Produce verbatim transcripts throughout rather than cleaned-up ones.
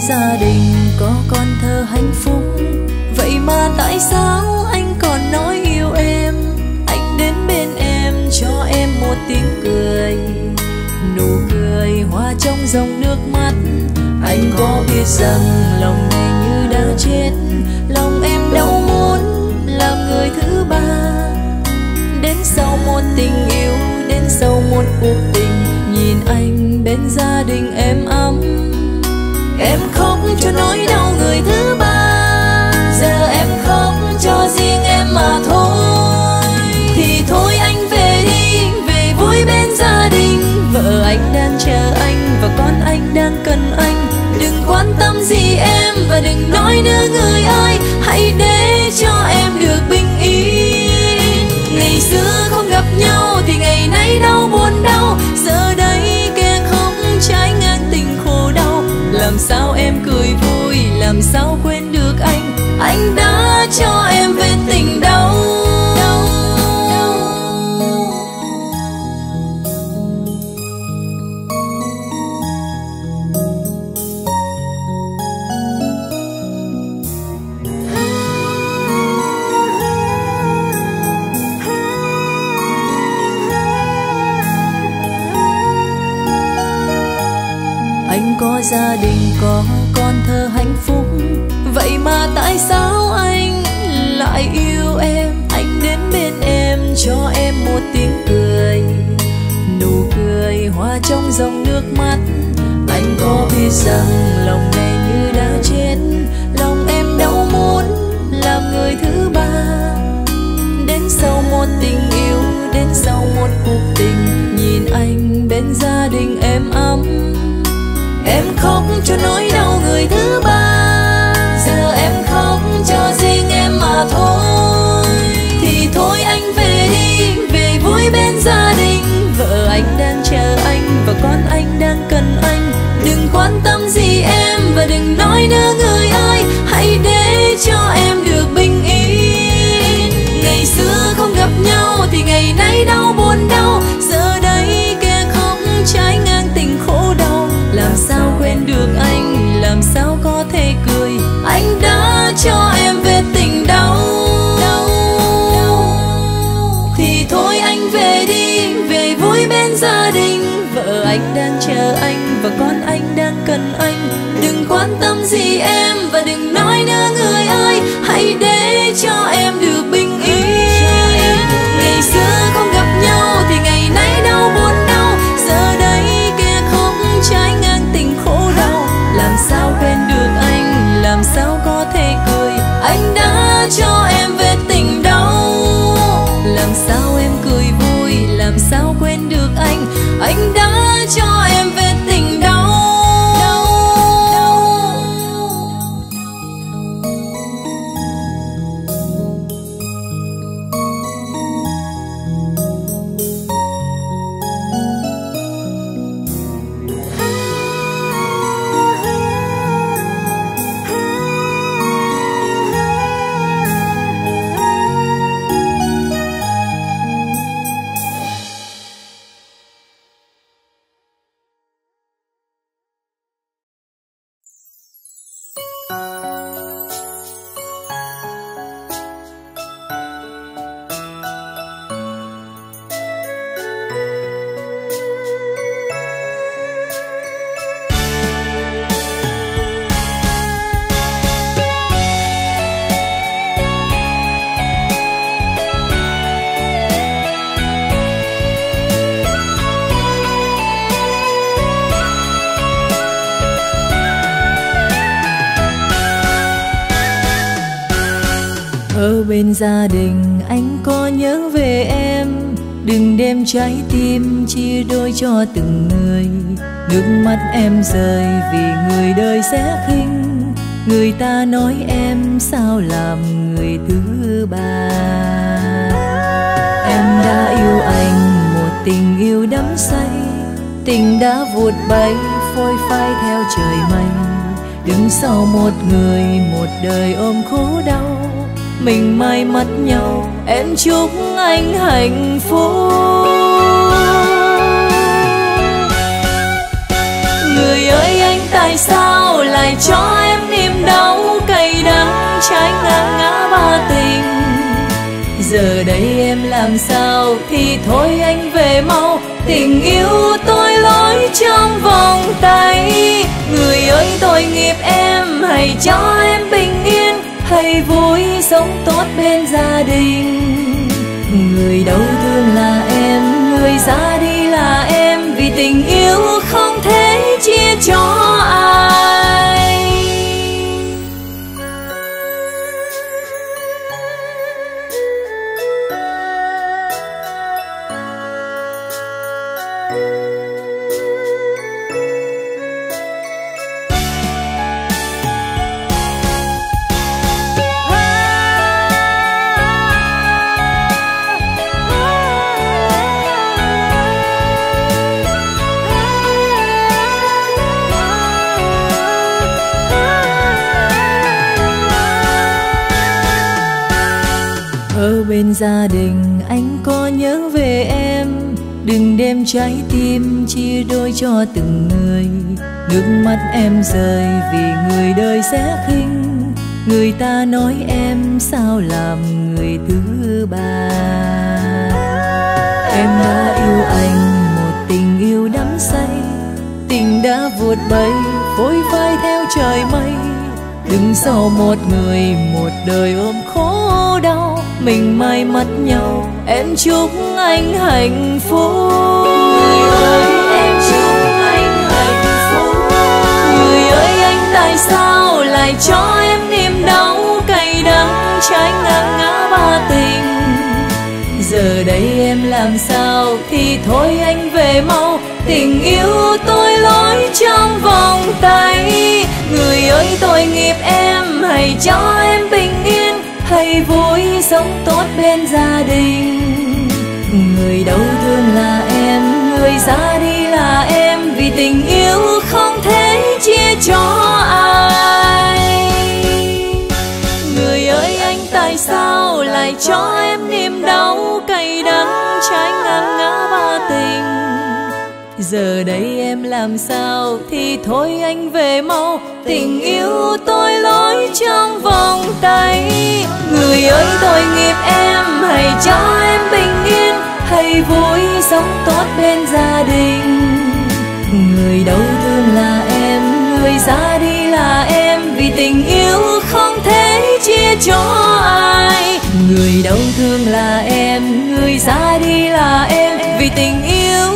gia đình, có con thơ hạnh phúc. Vậy mà tại sao anh còn nói yêu em? Anh đến bên em cho em một tiếng cười, nụ cười hoa trong dòng nước mắt. Anh có biết rằng lòng này như đã chết, lòng em đâu muốn làm người thứ ba. Đến sau một tình yêu, đến sau một cuộc tình, nhìn anh bên gia đình em ấm, em khóc cho nỗi đau người thứ ba. Giờ em khóc cho riêng em mà thôi. Thì thôi anh về đi, về vui bên gia đình. Vợ anh đang chờ anh và con anh đang cần anh. Đừng quan tâm gì em và đừng nói nữa người ơi. Hãy để cho em được bình yên. Ngày xưa không gặp nhau thì ngày nay đau buồn đau. Giờ đây kẻ khóc trái ngang tình khổ đau. Làm sao em cười vui, làm sao quên được anh. Anh đã cho em về tình đau. Anh có gia đình, có con thơ hạnh phúc. Vậy mà tại sao anh lại yêu em? Anh đến bên em cho em một tiếng cười, nụ cười hoa trong dòng nước mắt. Anh có biết rằng lòng này như đã chết, lòng em đâu muốn làm người thứ ba. Đến sau một tình yêu, đến sau một cuộc tình, nhìn anh bên gia đình em ấm, em khóc cho nỗi đau người thứ ba. Giờ em khóc cho riêng em mà thôi. Thì thôi anh về đi, về vui bên gia đình. Vợ anh đang chờ anh và con anh đang cần anh. Đừng quan tâm gì em và đừng nói nữa người ơi. Hãy để cho em được bình yên. Ngày xưa không gặp nhau thì ngày nay đau buồn đau. Giờ đây kẻ khóc trái ngang tình khổ đau. Làm sao quên được anh, làm sao có thể cười. Anh đã cho em về tình đau. Thì thôi anh về đi, về vui bên gia đình. Vợ anh đang chờ anh và con anh đang cần anh. Đừng quan tâm gì em và đừng nói nữa người ơi. Hãy để cho em được bình yên. Ngày xưa không gặp nhau thì ngày nay đau buồn đau. Giờ đây kẻ khóc trái ngang tình khổ đau. Làm sao quên được anh, làm sao có thể cười. Anh đã cho em về tình đau. Làm sao em cười vui, làm sao quên được anh. Anh đã cho em về tình đau. Ở bên gia đình anh có nhớ về em. Đừng đem trái tim chia đôi cho từng người. Nước mắt em rơi vì người đời sẽ khinh. Người ta nói em sao làm người thứ ba. Em đã yêu anh một tình yêu đắm say. Tình đã vụt bay phôi phai theo trời mây. Đứng sau một người một đời ôm khổ đau. Mình may mất nhau, em chúc anh hạnh phúc. Người ơi anh tại sao lại lại cho em niềm đau cay đắng trái ngang ngã ba tình. Giờ đây em làm sao thì thôi anh về mau, tình yêu tôi lối trong vòng tay. Người ơi tội nghiệp em, hãy cho em bình yên, hãy vui sống tốt bên gia đình. Người đau thương là em, người ra đi là em, vì tình yêu không thể chia cho ai. Ở bên gia đình anh có nhớ về em, đừng đem trái tim chia đôi cho từng người. Nước mắt em rơi vì người đời sẽ khinh, người ta nói em sao làm người thứ ba. Em đã yêu anh một tình yêu đắm say, tình đã vụt bay phôi phai theo trời mây. Đứng sau một người một đời ôm khổ đau, mình may mất nhau, em chúc anh hạnh phúc. Người ơi em chúc anh hạnh phúc. Người ơi anh tại sao lại cho em niềm đau cay đắng trái ngang ngã ba tình. Giờ đây em làm sao thì thôi anh về mau, tình yêu tôi lối trong vòng tay. Người ơi tội nghiệp em, hãy cho em bình yên, hãy vui sống tốt bên gia đình. Người đau thương là em, người ra đi là em, vì tình yêu không thể chia cho ai. Người ơi anh tại sao lại cho em niềm đau cay đắng trái ngang ngã ba tình. Giờ đây em làm sao thì thôi anh về mau, tình yêu tôi lối trong vòng tay. Người ơi tội nghiệp em, hãy cho em bình yên, hãy vui sống tốt bên gia đình. Người đau thương là em, người ra đi là em, vì tình yêu không thể chia cho ai. Người đau thương là em, người ra đi là em, vì tình yêu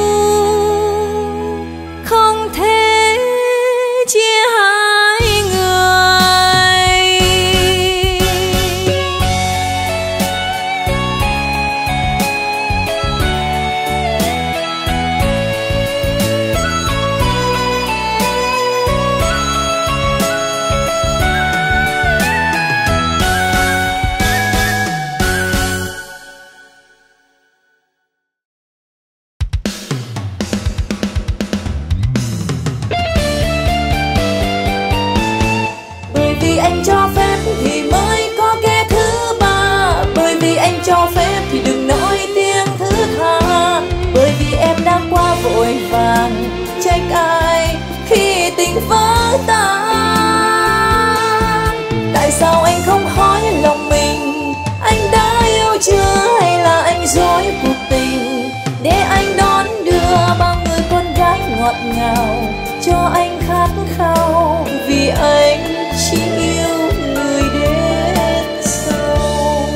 không thể chia hai người. Anh cho phép thì mới có kẻ thứ ba, bởi vì anh cho phép thì đừng nói tiếng thứ tha. Bởi vì em đã quá vội vàng, trách ai khi tình vỡ tan. Tại sao anh không hỏi lòng mình, anh đã yêu chưa hay là anh dối cuộc tình, để anh đón đưa bao người con gái ngọt ngào cho anh khát khao. Vì anh chỉ yêu người đến sau.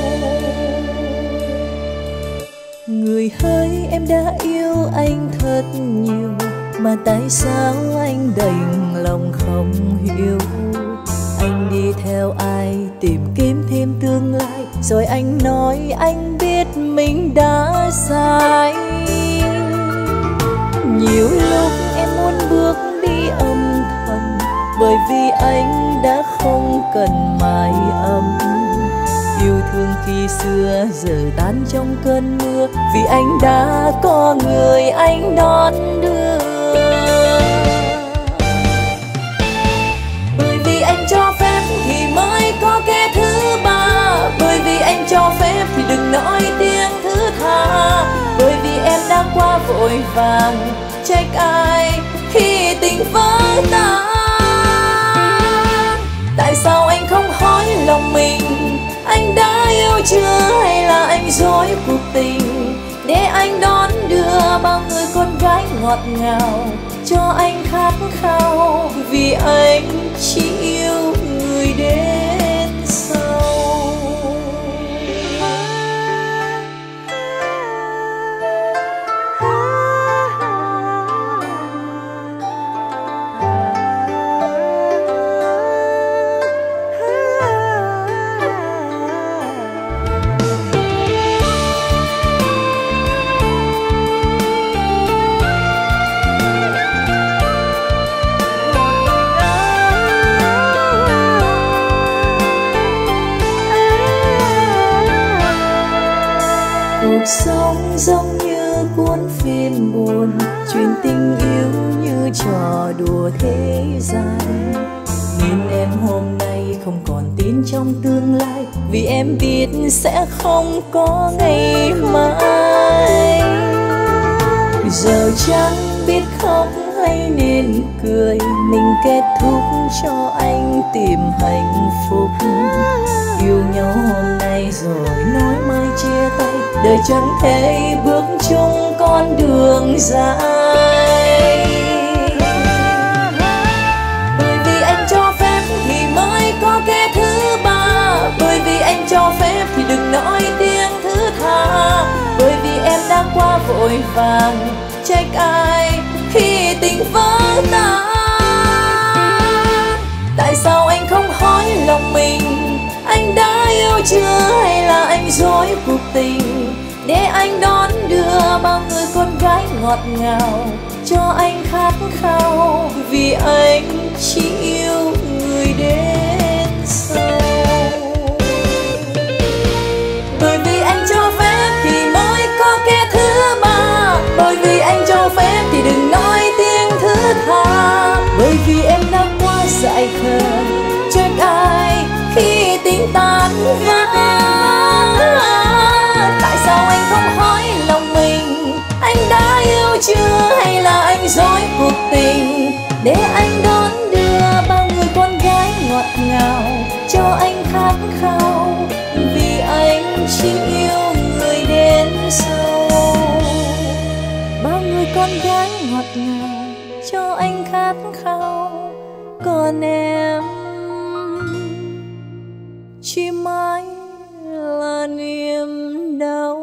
Người ơi em đã yêu anh thật nhiều, mà tại sao anh đành lòng không hiểu. Anh đi theo ai tìm kiếm thêm tương lai, rồi anh nói anh biết mình đã sai. Nhiều lúc em muốn bước đi âm thầm, bởi vì anh đã không cần mái ấm. Yêu thương khi xưa giờ tan trong cơn mưa, vì anh đã có người anh đón đưa. Bởi vì anh cho phép thì mới có kẻ thứ ba, bởi vì anh cho phép thì đừng nói tiếng thứ tha. Bởi vì em đã quá vội vàng, trách ai khi tình vỡ tan. lòng mình. Anh đã yêu chưa hay là anh dối cuộc tình, để anh đón đưa bao người con gái ngọt ngào, cho anh khát khao vì anh chỉ yêu người đến sau. Cuộc sống giống như cuốn phim buồn, chuyện tình yêu như trò đùa thế gian. Nhìn em hôm nay không còn tin trong tương lai, vì em biết sẽ không có ngày mai. Giờ chẳng biết khóc hay nên cười, mình kết thúc cho anh tìm hạnh phúc. Yêu nhau hôm nay rồi nói mai chia tay, đời chẳng thể bước chung con đường dài. Bởi vì anh cho phép thì mới có kẻ thứ ba, bởi vì anh cho phép thì đừng nói tiếng thứ tha. Bởi vì em đã quá vội vàng, trách ai khi tình vỡ tan. Tại sao anh không hỏi lòng mình, anh đã yêu chưa hay là anh dối cuộc tình, để anh đón đưa bao người con gái ngọt ngào, cho anh khát khao vì anh chỉ yêu người đến sau. Bởi vì anh cho phép thì mới có kẻ thứ ba, bởi vì anh cho phép thì đừng nói tiếng thứ tha. Bởi vì em đã quá dại khờ, trách ai khi tình tan vỡ. Tại sao anh không hỏi lòng mình, anh đã yêu chưa hay là anh dối cuộc tình, để anh đón đưa bao người con gái ngọt ngào, cho anh khát khao vì anh chỉ yêu người đến sau. Bao người con gái ngọt ngào cho anh khát khao, còn em chỉ mãi là niềm đau.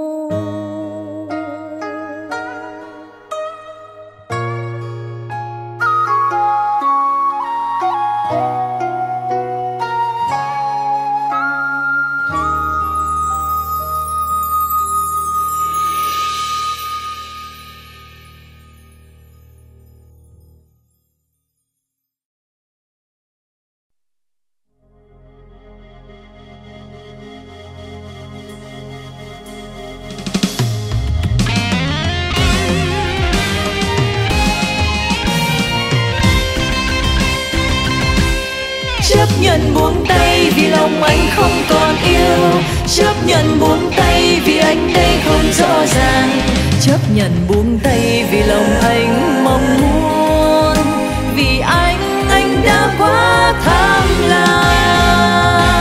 Chấp nhận buông tay vì lòng anh không còn yêu, chấp nhận buông tay vì anh đây không rõ ràng, chấp nhận buông tay vì lòng anh mong muốn, vì anh anh đã quá tham lam.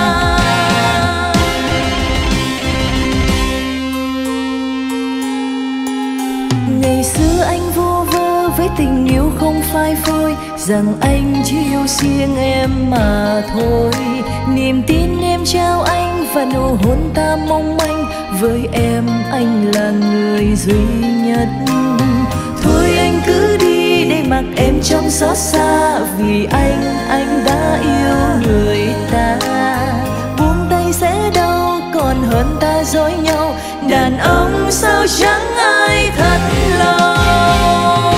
Ngày xưa anh vô vơ với tình yêu không phai phôi, rằng anh chỉ yêu riêng em mà thôi. Niềm tin em trao anh và nụ hôn ta mong manh, với em anh là người duy nhất. Thôi anh cứ đi để mặc em trong xót xa, vì anh anh đã yêu người ta. Buông tay sẽ đau còn hơn ta dối nhau, đàn ông sao chẳng ai thật lòng.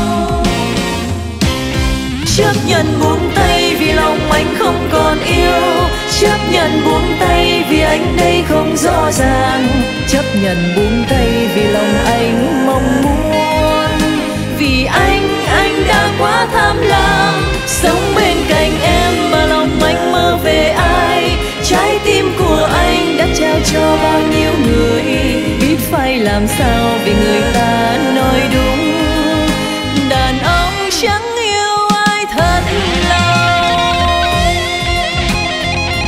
Chấp nhận buông tay vì lòng anh không còn yêu, chấp nhận buông tay vì anh đây không rõ ràng, chấp nhận buông tay vì lòng anh mong muốn, vì anh anh đã quá tham lam. Sống bên cạnh em mà lòng anh mơ về ai, trái tim của anh đã trao cho bao nhiêu người, biết phải làm sao vì người ta nói đúng. Đàn ông chẳng yêu ai thật lòng.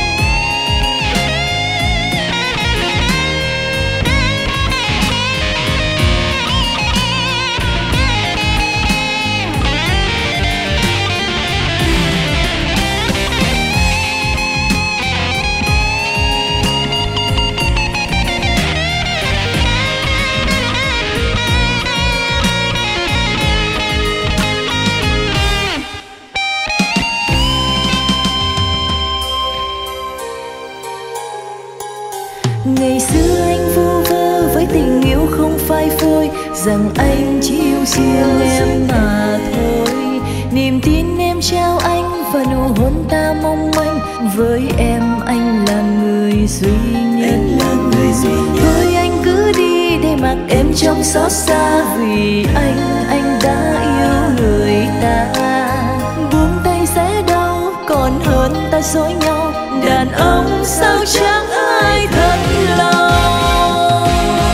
xưa anh vu vơ với tình yêu không phai phôi, rằng anh chỉ yêu riêng em mà thôi. Niềm tin em trao anh và nụ hôn ta mong manh, với em anh là người duy nhất. Thôi anh cứ đi để mặc em trong xót xa, vì anh anh đã yêu người ta. Buông tay sẽ đau còn hơn ta dối nhau, đàn ông sao chẳng ai thật lòng.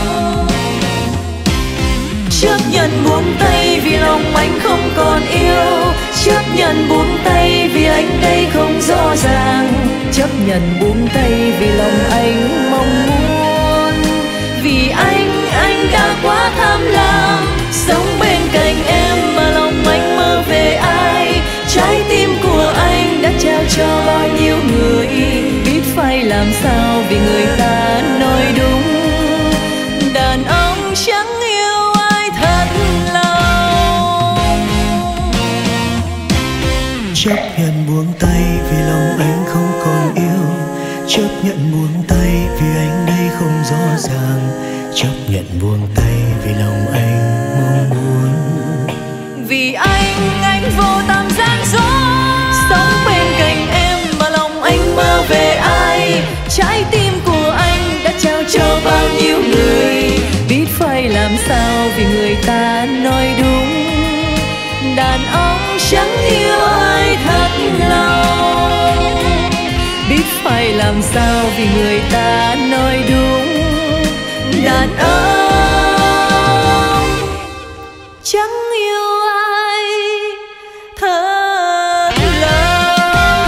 Chấp nhận buông tay vì lòng anh không còn yêu, chấp nhận buông tay vì anh đây không rõ ràng, chấp nhận buông tay vì lòng anh mong muốn. Vì anh, anh đã quá tham lam, sống bên cạnh em mà lòng anh mơ về ai. Trái tim của anh đã trao cho bao nhiêu người, biết phải làm sao vì người ta nói đúng. Đàn ông chẳng yêu ai thật lòng. Chấp nhận buông tay vì lòng anh không còn yêu, chấp nhận buông tay vì anh đây không rõ ràng, chấp nhận buông tay vì lòng anh mong muốn. Vì anh, anh vô tâm gian dối, sống bên cạnh em mà lòng anh mơ về ai. Trái tim của anh đã trao cho bao nhiêu người, biết phải làm sao vì người ta nói đúng. Đàn ông chẳng yêu ai thật lòng, biết phải làm sao vì người ta nói đúng. Đàn ông chẳng yêu ai thật lòng.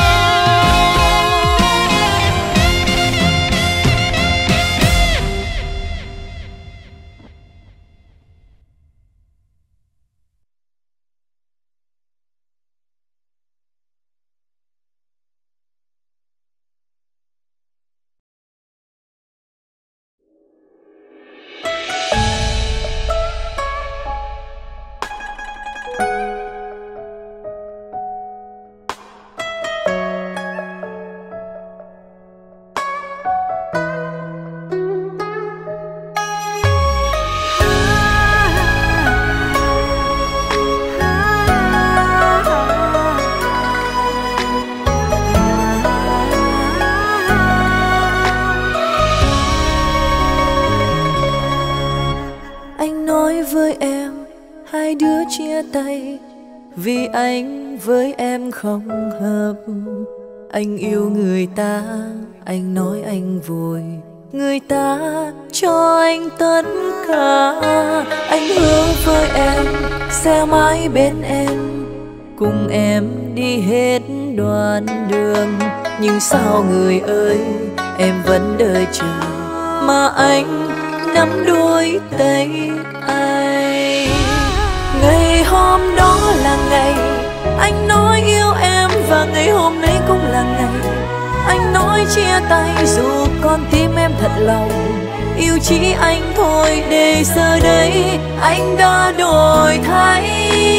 Hai đứa chia tay vì anh với em không hợp. Anh yêu người ta, anh nói anh vui, người ta cho anh tất cả. Anh hứa với em sẽ mãi bên em, cùng em đi hết đoạn đường. Nhưng sao người ơi, em vẫn đợi chờ, mà anh nắm đôi tay anh. Ngày hôm đó là ngày anh nói yêu em, và ngày hôm nay cũng là ngày anh nói chia tay. Dù con tim em thật lòng yêu chỉ anh thôi, để giờ đây anh đã đổi thay.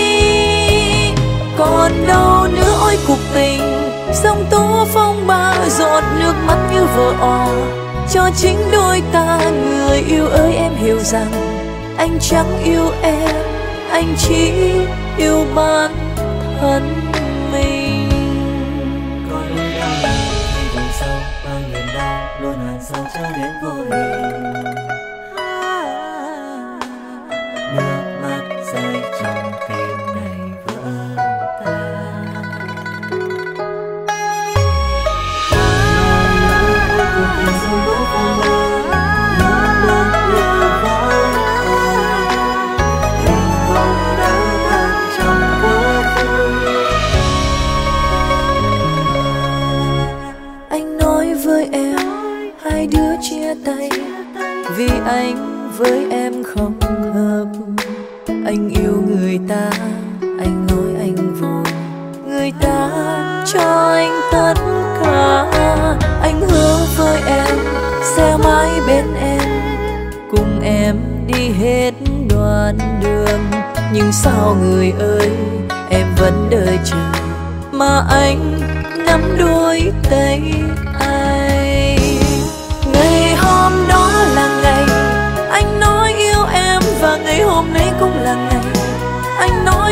Còn đâu nữa ôi cuộc tình, sông tố phong ba giọt nước mắt như vỡ òa. Cho chính đôi ta, người yêu ơi em hiểu rằng anh chẳng yêu em, anh chỉ yêu bản thân mình. Có nỗi đau khi vùng sâu bao niềm đau luôn hằn sâu cho đến vô hình. Nước mắt rơi trong tim này vỡ tan. Cuộc tình sông đổ phong ba, nước mắt lưu vỡ. Hai đứa chia tay vì anh với em không hợp. Anh yêu người ta, anh nói anh vui, người ta cho anh tất cả. Anh hứa với em sẽ mãi bên em, cùng em đi hết đoạn đường. Nhưng sao người ơi, em vẫn đợi chờ, mà anh nắm đôi tay anh. Ngày hôm đó là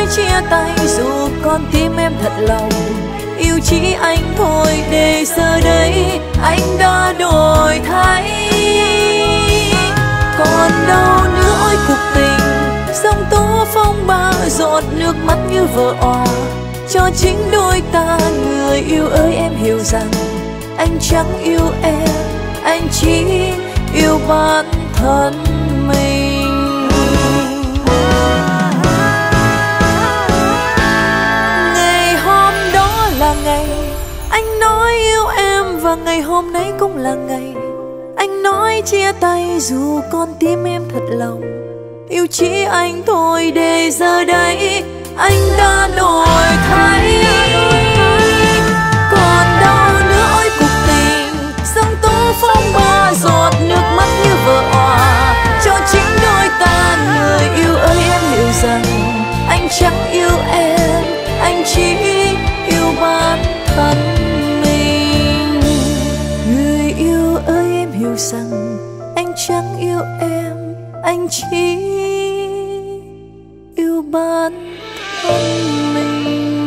chia tay dù con tim em thật lòng yêu chỉ anh thôi, để giờ đây anh đã đổi thay. Còn đâu nữa ôi cuộc tình, sóng tố phong ba giọt nước mắt như vỡ òa, cho chính đôi ta. Người yêu ơi em hiểu rằng anh chẳng yêu em, anh chỉ yêu bản thân mình. Ngày hôm đó là ngày anh nói yêu em, và ngày hôm nay cũng là ngày anh nói chia tay dù con tim em thật lòng yêu chỉ anh thôi, để giờ đây anh đã đổi thay. Còn đâu nữa ôi cuộc tình, sóng tố phong ba giọt nước mắt như vỡ òa, cho chính đôi ta. Người yêu ơi em hiểu rằng anh chẳng yêu em, anh chỉ yêu bản thân mình. Người yêu ơi em hiểu rằng anh chẳng yêu em, anh chỉ yêu bản thân mình.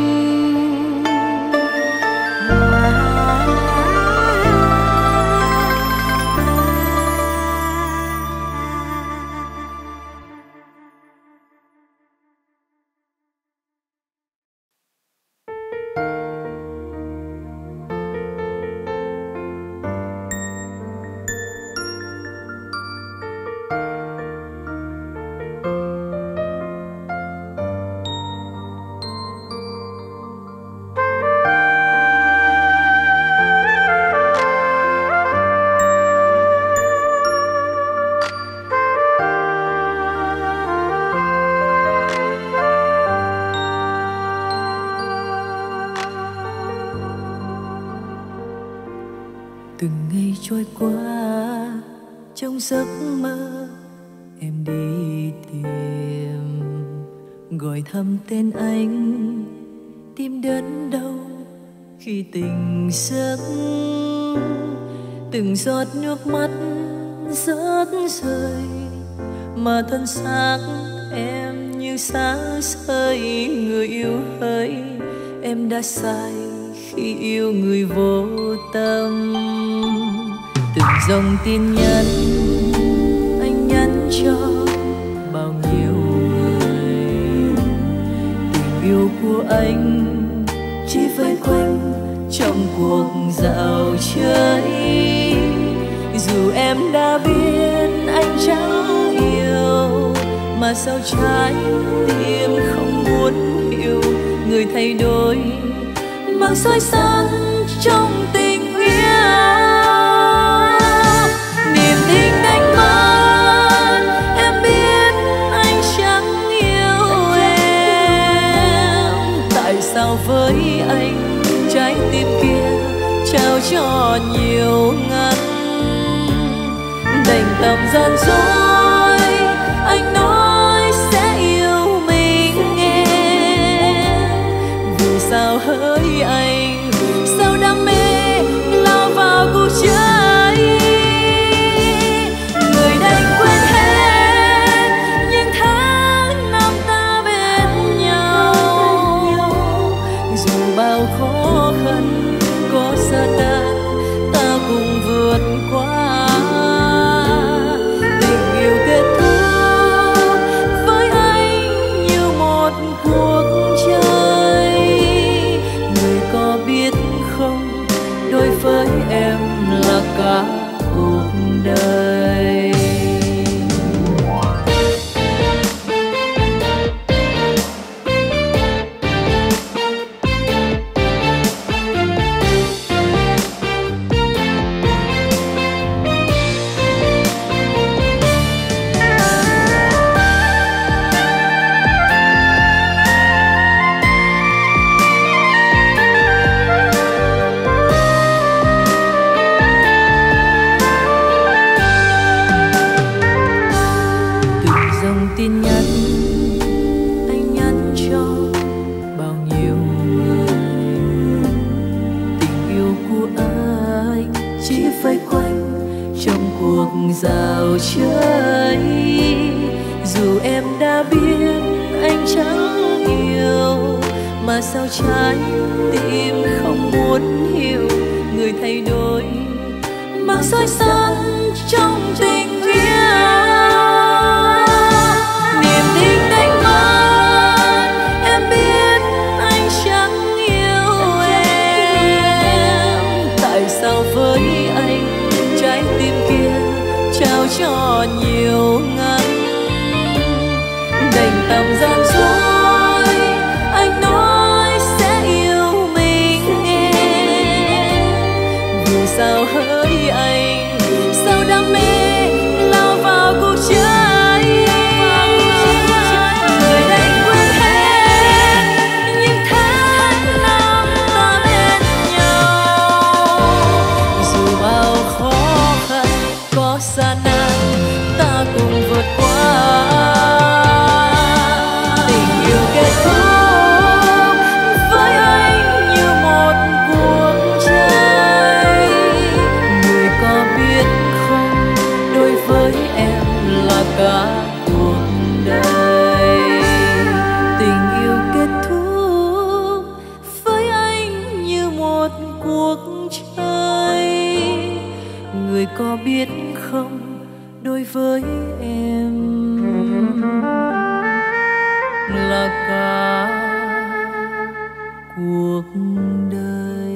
Từng ngày trôi qua trong giấc mơ, em đi tìm gọi thầm tên anh, tim đớn đau khi tình giấc. Từng giọt nước mắt rớt rơi, mà thân xác em như xa rơi. Người yêu ơi em đã sai khi yêu người vô tâm. Từng dòng tin nhắn anh nhắn cho bao nhiêu người, tình yêu của anh chỉ vây quanh trong cuộc dạo chơi. Dù em đã biết anh chẳng yêu, mà sao trái tim không muốn hiểu. Người thay đổi mang soi sáng trong tình yêu, niềm tin đánh mất. Em biết anh chẳng yêu em, tại sao với anh trái tim kia trao cho nhiều ngăn. Đành tâm gian dối anh nói sẽ yêu mình nghe, vì sao hỡi anh, sao đam mê lao vào cuộc chơi. Người đành quên hết những tháng năm ta bên nhau, dù bao khó khăn có xa ta ta cùng vượt qua. Tình yêu kết thúc với anh như một cuộc chơi. Người có biết không, đối với em là cả cuộc đời. Tin nhắn anh nhắn cho bao nhiêu người, tình yêu của anh chỉ vây quanh trong cuộc dạo chơi. Dù em đã biết anh chẳng yêu, mà sao trái tim không muốn hiểu người thay đổi mà soi săn trong tình yêu. Niềm tin đánh mất em biết anh chẳng yêu em, tại sao với anh trái tim kia trao cho nhiều ngăn đành tạm gian dối. Anh nói sẽ yêu mình em, vì sao hỡi anh sao đam mê lao vào cuộc chơi. Người đành quên hết những tháng năm ta bên nhau, dù bao khó khăn có gian nan ta cùng vượt qua. Tình yêu kết thúc với anh như một cuộc chơi, người có biết không, đối với em là cả cuộc đời. Tình yêu kết thúc với anh như một cuộc chơi, người có biết không, đối với em là cả cuộc đời.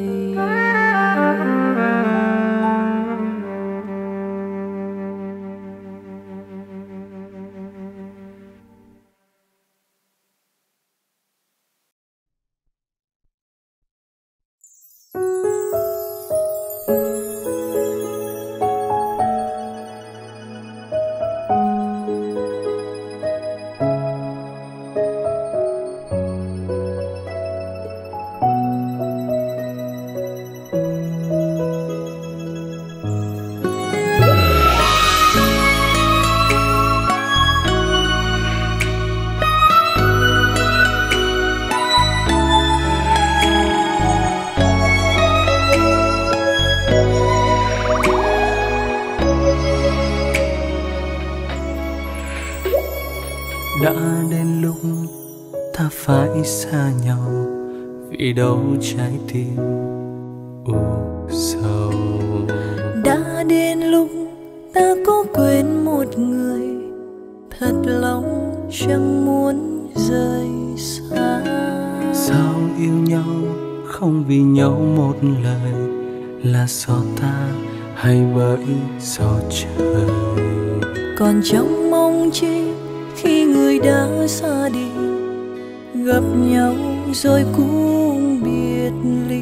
Đã đến lúc ta phải xa nhau, vì đâu trái tim u sầu. Đã đến lúc ta có quên một người, thật lòng chẳng muốn rời xa. Sao yêu nhau không vì nhau một lời, là do ta hay bởi do trời. Còn trong mong chi khi người đã xa đi, gặp nhau rồi cũng biệt ly.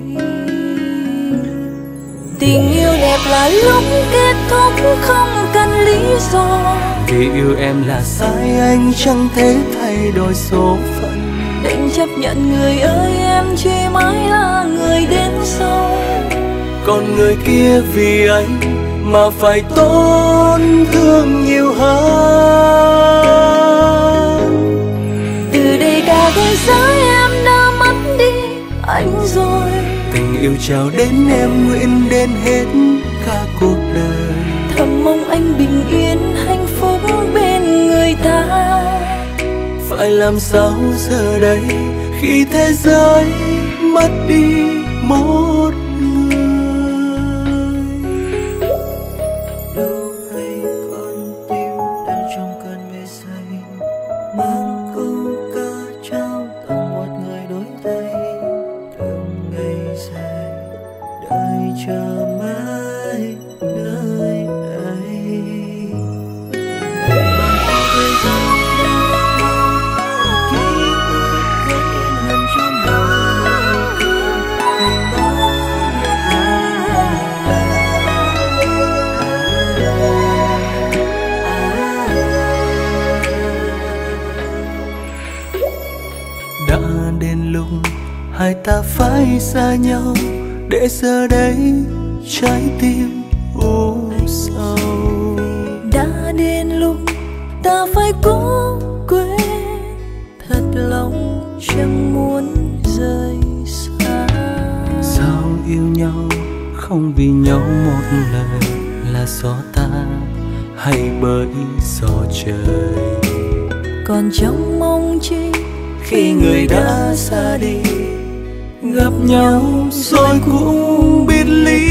Tình yêu đẹp là lúc kết thúc không cần lý do, vì yêu em là sai anh chẳng thể thay đổi số phận. đành chấp nhận người ơi em chỉ mãi là người đến sau. Còn người kia vì anh mà phải tổn thương nhiều hơn. Từ đây cả thế giới em đã mất đi anh rồi. Tình yêu trao đến em nguyện đến hết cả cuộc đời. Thầm mong anh bình yên hạnh phúc bên người ta. Phải làm sao giờ đây khi thế giới mất đi một người. Đâu hay con tim đang trong cơn mê say, mang câu ca trao tặng một người đổi thay. Từng ngày dài đợi chờ mãi nơi ấy. Ngày bao thời gian hai ta phải xa nhau, để giờ đây trái tim u sầu. Đã đến lúc ta phải cố quên, thật lòng chẳng muốn rời xa. Sao yêu nhau không vì nhau một lời, là do ta hay bởi do trời. Còn trong mong chi khi người đã xa đi. Gặp nhau rồi cũng biệt ly.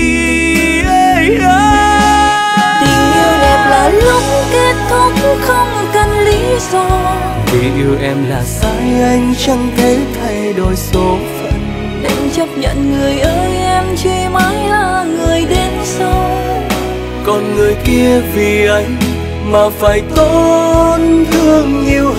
Tình yêu đẹp là lúc kết thúc không cần lý do. Vì yêu em là sai anh chẳng thể thay đổi số phận. Đành chấp nhận người ơi, em chỉ mãi là người đến sau. Còn người kia vì anh mà phải tổn thương nhiều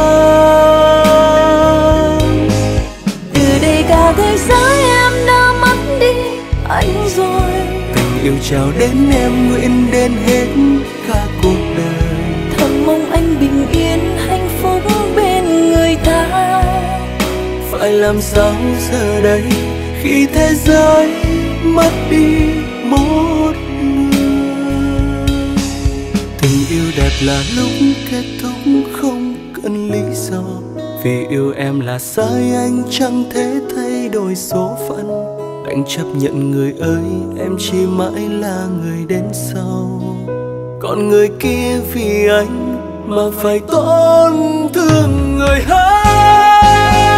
hơn. Từ đây cả thế giới em đã mất đi anh rồi. Tình yêu chào đến em nguyện đến hết cả cuộc đời. Thầm mong anh bình yên hạnh phúc bên người ta. Phải làm sao giờ đây khi thế giới mất đi một người. Tình yêu đẹp là lúc kết thúc không cần lý do. Vì yêu em là sai anh chẳng thể thay đổi số phận. Đành chấp nhận người ơi, em chỉ mãi là người đến sau. Còn người kia vì anh mà phải tổn thương người hơn.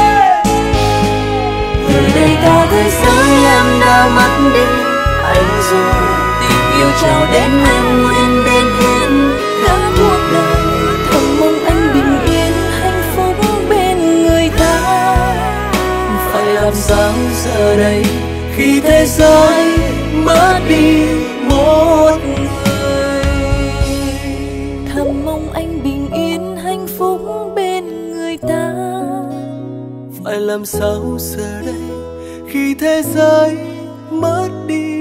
Từ đây cả thế giới em đã mất đi anh rồi. Tình yêu trao đến em nguyện đến hết cả cuộc đời. Thầm mong anh bình yên hạnh phúc bên người ta. Phải làm sao giờ đây khi thế giới mất đi một người. Thầm mong anh bình yên hạnh phúc bên người ta. Phải làm sao giờ đây khi thế giới mất đi